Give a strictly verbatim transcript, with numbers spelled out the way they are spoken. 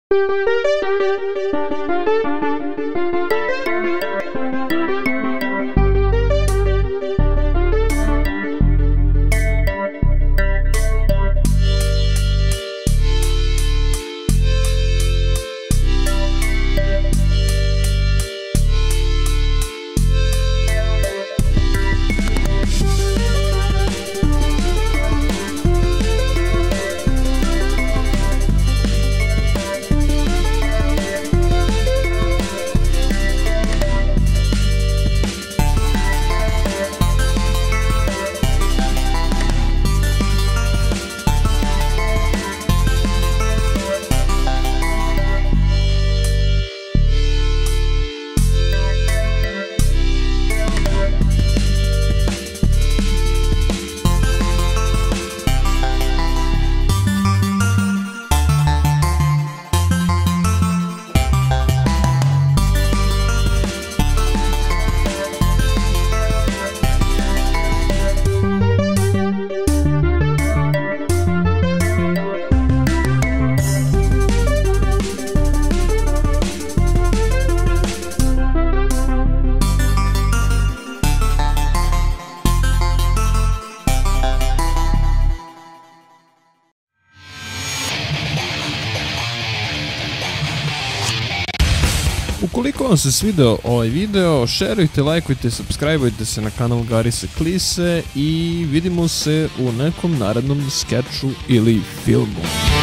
Ukoliko vam se svideo ovaj video, šerujte, lajkujte, subscribeujte se na kanal Garise Klise i vidimo se u nekom narednom skeču ili filmu.